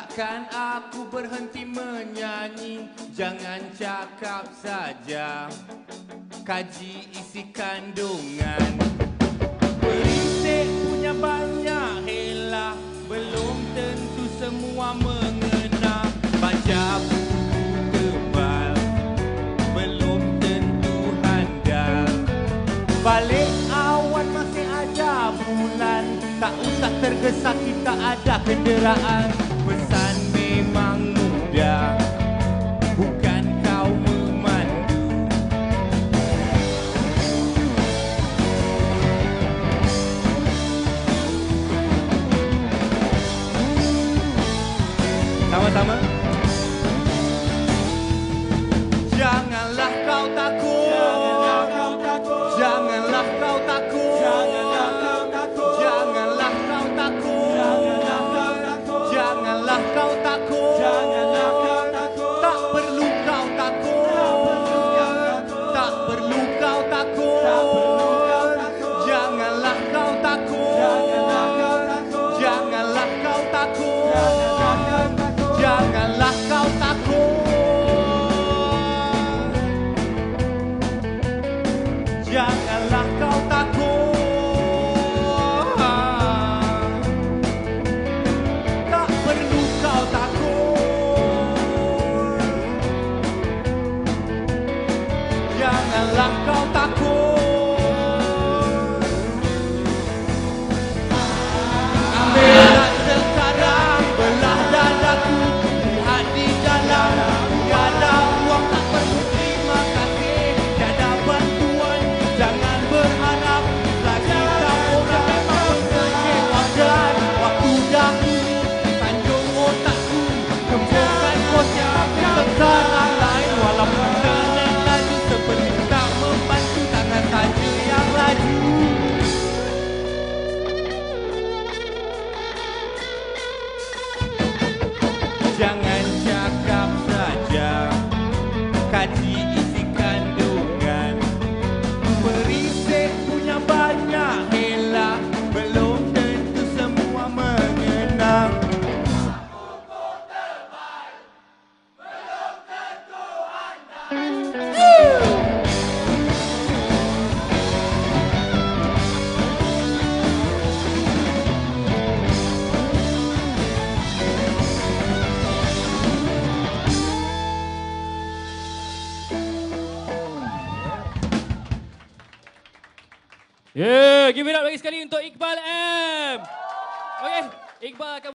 Takkan aku berhenti menyanyi, jangan cakap saja, kaji isi kandungan. Berisik punya banyak hela, belum tentu semua mengena. Baca buku tebal, belum tentu handal. Balik awan masih ada bulan, tak usah tergesa kita ada kenderaan. Pesan memang mudah, bukan kau memandu. Sama-sama. Janganlah kau takut, janganlah kau takut, janganlah kau takut, janganlah kau takut, janganlah kau takut, janganlah kau takut, tak perlu kau takut, tak perlu kau takut, janganlah kau takut, janganlah kau takut, janganlah kau takut. Janganlah kau takut, tak perlu kau takut, janganlah kau takut. Ambil sekarang, belah dadaku, lihat di dalam, tiada uang tak perlu terima kasih, tiada bantuan. Jangan berharap lagi kau orang memang mengecewakan. Waktu dahulu sanjung otakku, kembangkan kosnya, tapi sekarang lain. Walaupun jalan laju seperti tak membantu, tangan saja yang laju. Jangan cakap saja, kaji isi kandungan. Berisik punya banyak hela, belum tentu semua mengenang. Buku tebal, belum tentu handal. Yeah, give it up lagi sekali untuk Iqbal M. Okay, Iqbal akan